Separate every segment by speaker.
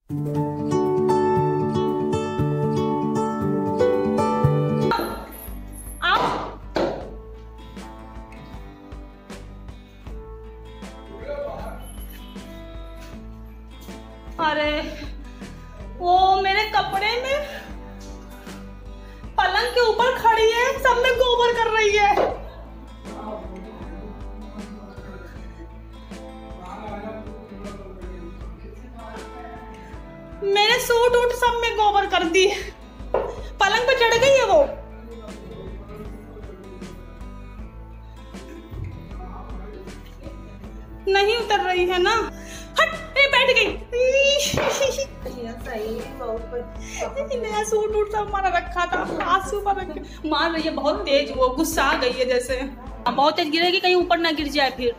Speaker 1: अरे वो मेरे कपड़े में पलंग के ऊपर खड़ी है, सब में गोबर कर रही है। मेरे सूट वूट सब में गोबर कर दी, पलंग पे चढ़ गई है वो। नहीं उतर रही है ना। हट, ये बैठ गई। नया सूट वूट सब हमारा रखा था, आंसू पर रख के मार रही है बहुत तेज, वो गुस्सा आ गई है जैसे। बहुत तेज गिरेगी, कहीं ऊपर ना गिर जाए फिर।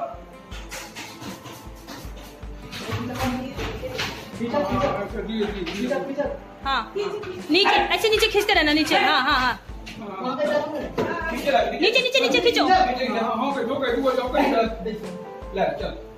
Speaker 1: हाँ नीचे, ऐसे नीचे खींचते रहना, नीचे। हाँ हाँ हाँ नीचे नीचे नीचे खींचो।